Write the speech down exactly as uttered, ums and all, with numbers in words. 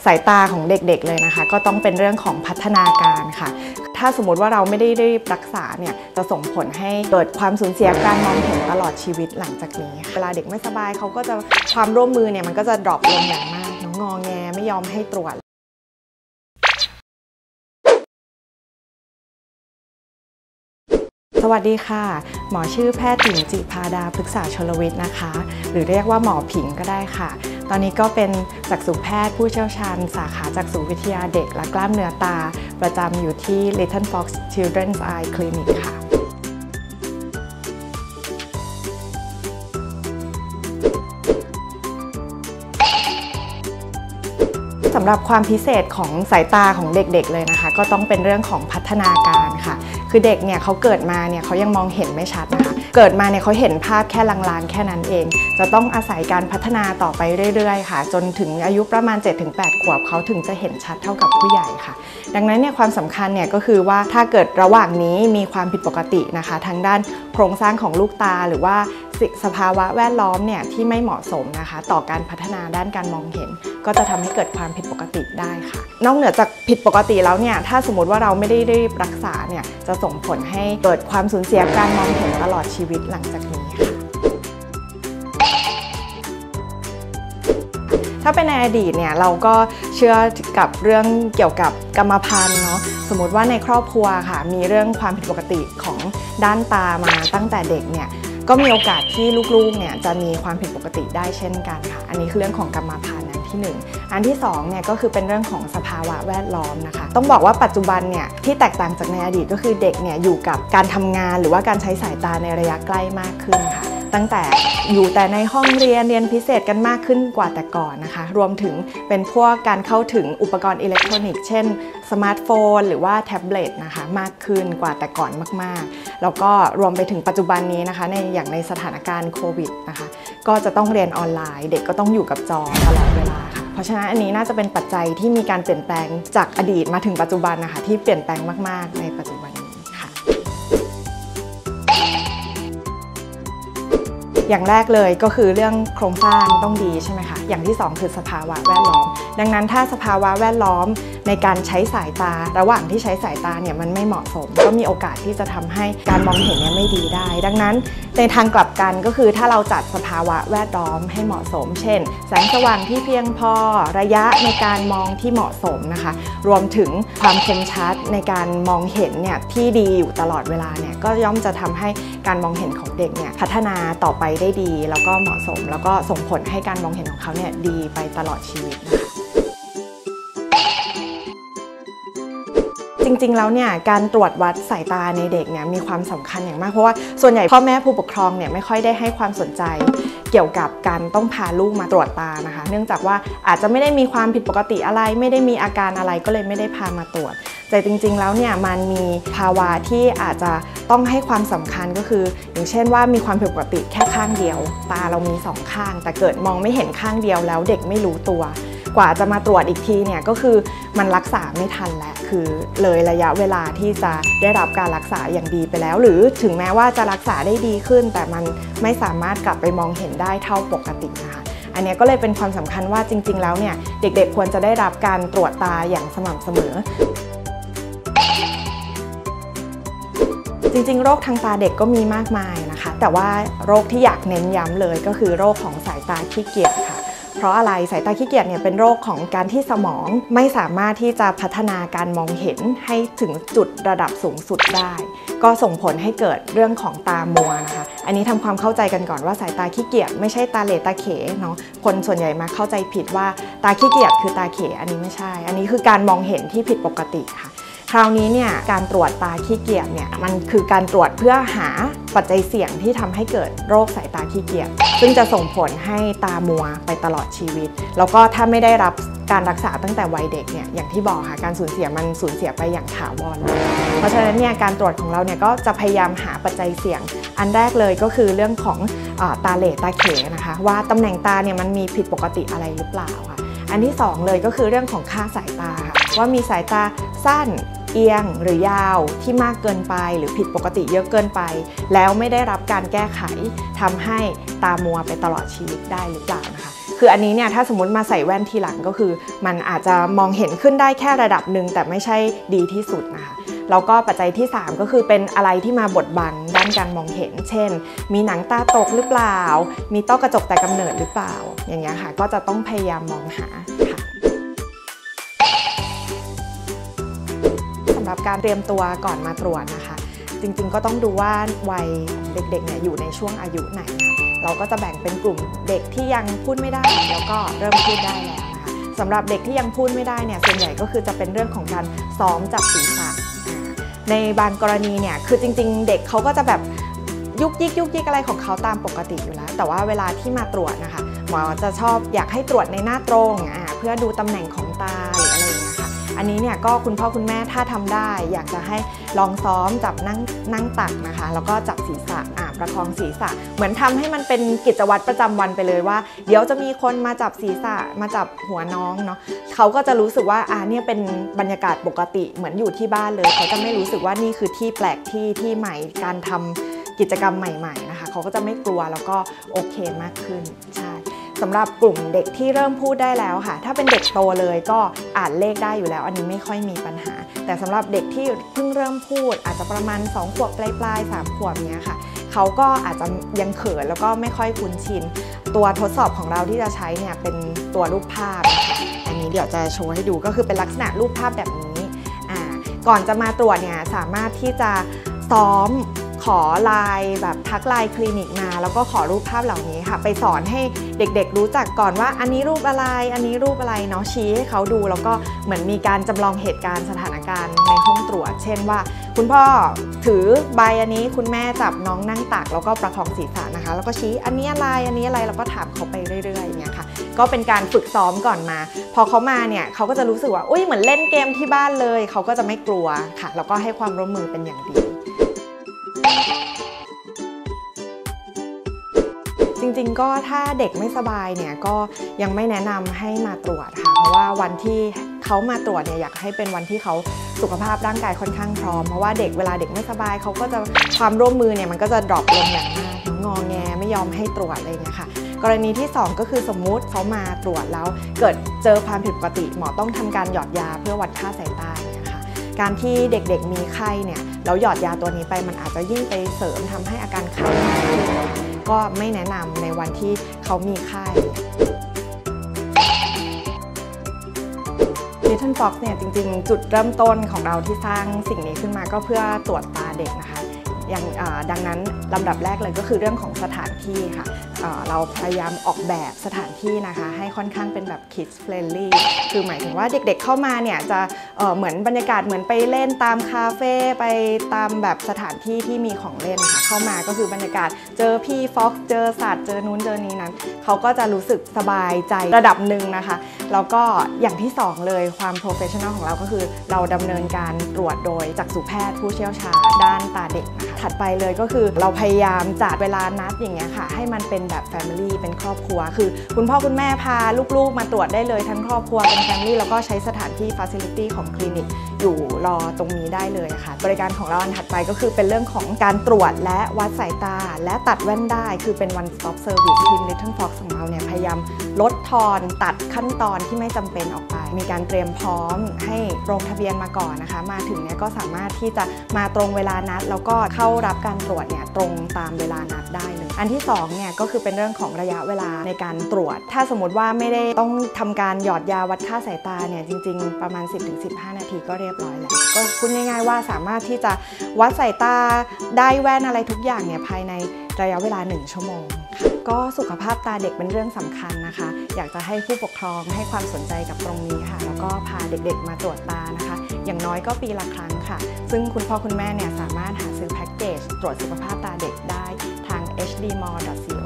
ายตาของเด็กๆเลยนะคะก็ต้องเป็นเรื่องของพัฒนาการค่ะถ้าสมมติว่าเราไม่ได้รีบรักษาเนี่ยจะส่งผลให้เกิดความสูญเสียการมองเห็นตลอดชีวิตหลังจากนี้เวลาเด็กไม่สบายเขาก็จะความร่วมมือเนี่ยมันก็จะดรอปลงอย่างมากน้องงอแงไม่ยอมให้ตรวจสวัสดีค่ะหมอชื่อแพทย์หญิงจิภาดาพฤกษาชลวิทย์นะคะหรือเรียกว่าหมอผิงก็ได้ค่ะตอนนี้ก็เป็นจักษุแพทย์ผู้เชี่ยวชาญสาขาจักษุวิทยาเด็กและกล้ามเนื้อตาประจำอยู่ที่ Little Fox Children's Eye Clinic ค่ะสำหรับความพิเศษของสายตาของเด็กๆเลยนะคะก็ต้องเป็นเรื่องของพัฒนาการค่ะคือเด็กเนี่ยเขาเกิดมาเนี่ยเขายังมองเห็นไม่ชัดนะคะเกิดมาเนี่ยเขาเห็นภาพแค่ลางๆแค่นั้นเองจะต้องอาศัยการพัฒนาต่อไปเรื่อยๆค่ะจนถึงอายุประมาณ เจ็ดถึงแปด ขวบเขาถึงจะเห็นชัดเท่ากับผู้ใหญ่ค่ะดังนั้นเนี่ยความสำคัญเนี่ยก็คือว่าถ้าเกิดระหว่างนี้มีความผิดปกตินะคะทางด้านโครงสร้างของลูกตาหรือว่าสภาวะแวดล้อมเนี่ยที่ไม่เหมาะสมนะคะต่อการพัฒนาด้านการมองเห็นก็จะทำให้เกิดความผิดปกติได้ค่ะนอกเหนือจากผิดปกติแล้วเนี่ยถ้าสมมติว่าเราไม่ได้รีบรักษาเนี่ยจะส่งผลให้เกิดความสูญเสียการมองเห็นตลอดชีวิตหลังจากนี้ค่ะถ้าเป็นในอดีตเนี่ยเราก็เชื่อกับเรื่องเกี่ยวกับกรรมพันธุ์เนาะสมมติว่าในครอบครัวค่ะมีเรื่องความผิดปกติของด้านตามาตั้งแต่เด็กเนี่ยก็มีโอกาสที่ลูกๆเนี่ยจะมีความผิดปกติได้เช่นกันค่ะอันนี้คือเรื่องของกรรมพันธุ์อันที่หนึ่งอันที่สองเนี่ยก็คือเป็นเรื่องของสภาวะแวดล้อมนะคะต้องบอกว่าปัจจุบันเนี่ยที่แตกต่างจากในอดีตก็คือเด็กเนี่ยอยู่กับการทำงานหรือว่าการใช้สายตาในระยะใกล้มากขึ้นค่ะตั้งแต่อยู่แต่ในห้องเรียนเรียนพิเศษกันมากขึ้นกว่าแต่ก่อนนะคะรวมถึงเป็นพวกการเข้าถึงอุปกรณ์อิเล็กทรอนิกส์เช่นสมาร์ทโฟนหรือว่าแท็บเล็ตนะคะมากขึ้นกว่าแต่ก่อนมากๆแล้วก็รวมไปถึงปัจจุบันนี้นะคะในอย่างในสถานการณ์โควิดนะคะก็จะต้องเรียนออนไลน์เด็กก็ต้องอยู่กับจอตลอดเวลาค่ะเพราะฉะนั้นอันนี้น่าจะเป็นปัจจัยที่มีการเปลี่ยนแปลงจากอดีตมาถึงปัจจุบันนะคะที่เปลี่ยนแปลงมากๆในปัจจุบันนี้ค่ะอย่างแรกเลยก็คือเรื่องโครงสร้างต้องดีใช่ไหมคะอย่างที่สองคือสภาวะแวดล้อมดังนั้นถ้าสภาวะแวดล้อมในการใช้สายตาระหว่างที่ใช้สายตาเนี่ยมันไม่เหมาะสมก็มีโอกาสที่จะทำให้การมองเห็นเนี่ยไม่ดีได้ดังนั้นในทางกลับกันก็คือถ้าเราจัดสภาวะแวดล้อมให้เหมาะสมเช่นแสงสว่างที่เพียงพอระยะในการมองที่เหมาะสมนะคะรวมถึงความคมชัดในการมองเห็นเนี่ยที่ดีอยู่ตลอดเวลาเนี่ยก็ย่อมจะทำให้การมองเห็นของเด็กเนี่ยพัฒนาต่อไปได้ดีแล้วก็เหมาะสมแล้วก็ส่งผลให้การมองเห็นของเขาเนี่ยดีไปตลอดชีวิตนะคะจริงๆแล้วเนี่ยการตรวจวัดสายตาในเด็กเนี่ยมีความสำคัญอย่างมากเพราะว่าส่วนใหญ่พ่อแม่ผู้ปกครองเนี่ยไม่ค่อยได้ให้ความสนใจเกี่ยวกับการต้องพาลูกมาตรวจตานะคะเนื่องจากว่าอาจจะไม่ได้มีความผิดปกติอะไรไม่ได้มีอาการอะไรก็เลยไม่ได้พามาตรวจแต่จริงๆแล้วเนี่ยมันมีภาวะที่อาจจะต้องให้ความสำคัญก็คืออย่างเช่นว่ามีความผิดปกติแค่ข้างเดียวตาเรามีสองข้างแต่เกิดมองไม่เห็นข้างเดียวแล้วเด็กไม่รู้ตัวกว่าจะมาตรวจอีกทีเนี่ยก็คือมันรักษาไม่ทันแล้วคือเลยระยะเวลาที่จะได้รับการรักษาอย่างดีไปแล้วหรือถึงแม้ว่าจะรักษาได้ดีขึ้นแต่มันไม่สามารถกลับไปมองเห็นได้เท่าปกตินะคะอันนี้ก็เลยเป็นความสำคัญว่าจริงๆแล้วเนี่ยเด็กๆควรจะได้รับการตรวจตาอย่างสม่ำเสมอจริงๆโรคทางตาเด็กก็มีมากมายนะคะแต่ว่าโรคที่อยากเน้นย้ำเลยก็คือโรคของสายตาขี้เกียจค่ะเพราะอะไรสายตาขี้เกียจเนี่ยเป็นโรคของการที่สมองไม่สามารถที่จะพัฒนาการมองเห็นให้ถึงจุดระดับสูงสุดได้ก็ส่งผลให้เกิดเรื่องของตามัวนะคะอันนี้ทำความเข้าใจกันก่อนว่าสายตาขี้เกียจไม่ใช่ตาเหลตาเขเนาะคนส่วนใหญ่มาเข้าใจผิดว่าตาขี้เกียจคือตาเขอันนี้ไม่ใช่อันนี้คือการมองเห็นที่ผิดปกติค่ะคราวนี้เนี่ยการตรวจตาขี้เกียจเนี่ยมันคือการตรวจเพื่อหาปัจจัยเสี่ยงที่ทำให้เกิดโรคสายตาขี้เกียจซึ่งจะส่งผลให้ตามัวไปตลอดชีวิตแล้วก็ถ้าไม่ได้รับการรักษาตั้งแต่วัยเด็กเนี่ยอย่างที่บอกค่ะการสูญเสียมันสูญเสียไปอย่างถาวรเลยเพราะฉะนั้นเนี่ยการตรวจของเราเนี่ยก็จะพยายามหาปัจจัยเสี่ยงอันแรกเลยก็คือเรื่องของตาเหลตาเขนะคะว่าตำแหน่งตาเนี่ยมันมีผิดปกติอะไรหรือเปล่าค่ะอันที่สองเลยก็คือเรื่องของค่าสายตาค่ะว่ามีสายตาสั้นเอียงหรือยาวที่มากเกินไปหรือผิดปกติเยอะเกินไปแล้วไม่ได้รับการแก้ไขทำให้ตามัวไปตลอดชีวิตได้หรือเปล่านะคะคืออันนี้เนี่ยถ้าสมมติมาใส่แว่นทีหลังก็คือมันอาจจะมองเห็นขึ้นได้แค่ระดับหนึ่งแต่ไม่ใช่ดีที่สุดนะคะแล้วก็ปัจจัยที่สามก็คือเป็นอะไรที่มาบดบังด้านการมองเห็นเช่นมีหนังตาตกหรือเปล่ามีต้อกระจกแต่กำเนิดหรือเปล่าอย่างเงี้ยค่ะก็จะต้องพยายามมองหาค่ะสำหรับการเตรียมตัวก่อนมาตรวจนะคะจริงๆก็ต้องดูว่าวัยเด็กๆเนี่ยอยู่ในช่วงอายุไหนค่ะเราก็จะแบ่งเป็นกลุ่มเด็กที่ยังพูดไม่ได้แล้วก็เริ่มพูดได้แล้วนะคะสำหรับเด็กที่ยังพูดไม่ได้เนี่ยส่วนใหญ่ก็คือจะเป็นเรื่องของการซ้อมจับศีรษะในบางกรณีเนี่ยคือจริงๆเด็กเขาก็จะแบบยุกยิกยุกยิกอะไรของเขาตามปกติอยู่แล้วแต่ว่าเวลาที่มาตรวจนะคะหมอจะชอบอยากให้ตรวจในหน้าตรงอ่าเพื่อดูตำแหน่งของตาหรืออะไรอย่างเงี้ยค่ะอันนี้เนี่ยก็คุณพ่อคุณแม่ถ้าทำได้อยากจะให้ลองซ้อมจับนั่งนั่งตักนะคะแล้วก็จับศีรษะอ่าประคองศีรษะเหมือนทำให้มันเป็นกิจวัตรประจำวันไปเลยว่าเดี๋ยวจะมีคนมาจับศีรษะมาจับหัวน้องเนาะเขาก็จะรู้สึกว่าอ่าเนี่ยเป็นบรรยากาศปกติเหมือนอยู่ที่บ้านเลยเขาจะไม่รู้สึกว่านี่คือที่แปลกที่ที่ใหม่การทำกิจกรรมใหม่ๆนะคะเขาก็จะไม่กลัวแล้วก็โอเคมากขึ้นใช่สำหรับกลุ่มเด็กที่เริ่มพูดได้แล้วค่ะถ้าเป็นเด็กโตเลยก็อ่านเลขได้อยู่แล้วอันนี้ไม่ค่อยมีปัญหาแต่สำหรับเด็กที่เพิ่งเริ่มพูดอาจจะประมาณสองขวบปลายๆสามขวบเนี้ยค่ะเขาก็อาจจะยังเขินแล้วก็ไม่ค่อยคุ้นชินตัวทดสอบของเราที่จะใช้เนี่ยเป็นตัวรูปภาพนะคะอันนี้เดี๋ยวจะโชว์ให้ดูก็คือเป็นลักษณะรูปภาพแบบนี้อ่าก่อนจะมาตรวจเนี่ยสามารถที่จะซ้อมขอไลน์แบบทักไลน์คลินิกมาแล้วก็ขอรูปภาพเหล่านี้ค่ะไปสอนให้เด็กๆรู้จักก่อนว่าอันนี้รูปอะไรอันนี้รูปอะไรเนาะชี้ให้เขาดูแล้วก็เหมือนมีการจำลองเหตุการณ์สถานการณ์ในห้องตรวจเช่นว่าคุณพ่อถือใบอันนี้คุณแม่จับน้องนั่งตักแล้วก็ประคองศีรษะนะคะแล้วก็ชี้อันนี้อะไรอันนี้อะไรแล้วก็ถามเขาไปเรื่อยๆอย่างเงี้ยค่ะก็เป็นการฝึกซ้อมก่อนมาพอเขามาเนี่ยเขาก็จะรู้สึกว่าอุ้ยเหมือนเล่นเกมที่บ้านเลยเขาก็จะไม่กลัวค่ะแล้วก็ให้ความร่วมมือเป็นอย่างดีจริงๆก็ถ้าเด็กไม่สบายเนี่ยก็ยังไม่แนะนำให้มาตรวจค่ะเพราะว่าวันที่เขามาตรวจเนี่ยอยากให้เป็นวันที่เขาสุขภาพร่างกายค่อนข้างพร้อมเพราะว่าเด็กเวลาเด็กไม่สบายเขาก็จะความร่วมมือเนี่ยมันก็จะดรอปลงอย่างมากงอแงไม่ยอมให้ตรวจอะไรอย่างเงี้ยค่ะกรณีที่สองก็คือสมมุติเขามาตรวจแล้วเกิดเจอความผิดปกติหมอต้องทำการหยอดยาเพื่อวัดค่าสายตาเนี่ยค่ะการที่เด็กๆมีไข้เนี่ยแล้วหยอดยาตัวนี้ไปมันอาจจะยิ่งไปเสริมทำให้อาการไข้มากขึ้นก็ไม่แนะนำในวันที่เขามีไข้ Little Fox เนี่ยจริงๆจุดเริ่มต้นของเราที่สร้างสิ่งนี้ขึ้นมาก็เพื่อตรวจตาเด็กนะคะอย่างดังนั้นลำดับแรกเลยก็คือเรื่องของสถานที่ค่ะเราพยายามออกแบบสถานที่นะคะให้ค่อนข้างเป็นแบบ kids friendly คือหมายถึงว่าเด็กๆเข้ามาเนี่ยจะเหมือนบรรยากาศเหมือนไปเล่นตามคาเฟ่ไปตามแบบสถานที่ที่มีของเล่นค่ะเข้ามาก็คือบรรยากาศเจอพี่ฟ็อกซ์เจอสัตว์เจอนู้นเจอนี้นั้นเขาก็จะรู้สึกสบายใจระดับหนึ่งนะคะแล้วก็อย่างที่สองเลยความ professional ของเราก็คือเราดำเนินการตรวจโดยจักษุแพทย์ผู้เชี่ยวชาญด้านตาเด็กนะคะถัดไปเลยก็คือเราพยายามจัดเวลานัดอย่างเงี้ยค่ะให้มันเป็นแบบ Family เป็นครอบครัวคือคุณพ่อคุณแม่พาลูกๆมาตรวจได้เลยทั้งครอบครัวเป็น Family แล้วก็ใช้สถานที่ Facility ของคลินิกอยู่รอตรงนี้ได้เลยค่ะบริการของเราอันถัดไปก็คือเป็นเรื่องของการตรวจและวัดสายตาและตัดแว่นได้คือเป็น one stop service ทีม Little Fox ของเราเนี่ยพยายามลดทอนตัดขั้นตอนที่ไม่จำเป็นออกไปมีการเตรียมพร้อมให้ลงทะเบียนมาก่อนนะคะมาถึงเนี่ยก็สามารถที่จะมาตรงเวลานัดแล้วก็เข้ารับการตรวจเนี่ยตรงตามเวลานัดได้เลยอันที่สองเนี่ยก็คือเป็นเรื่องของระยะเวลาในการตรวจถ้าสมมติว่าไม่ได้ต้องทำการหยอดยาวัดค่าสายตาเนี่ยจริงๆประมาณ สิบถึงสิบห้า นาทีก็เรียบร้อยแล้วก็พูดง่ายๆว่าสามารถที่จะวัดสายตาได้แว่นอะไรทุกอย่างเนี่ยภายในระยะเวลาหนึ่งชั่วโมงค่ะก็สุขภาพตาเด็กเป็นเรื่องสำคัญนะคะอยากจะให้ผู้ปกครองให้ความสนใจกับตรงนี้ค่ะแล้วก็พาเด็กๆมาตรวจตานะคะอย่างน้อยก็ปีละครั้งค่ะซึ่งคุณพ่อคุณแม่เนี่ยสามารถหาซื้อแพ็กเกจตรวจสุขภาพตาเด็กได้ทาง เอช ดี มอล ดอท ซี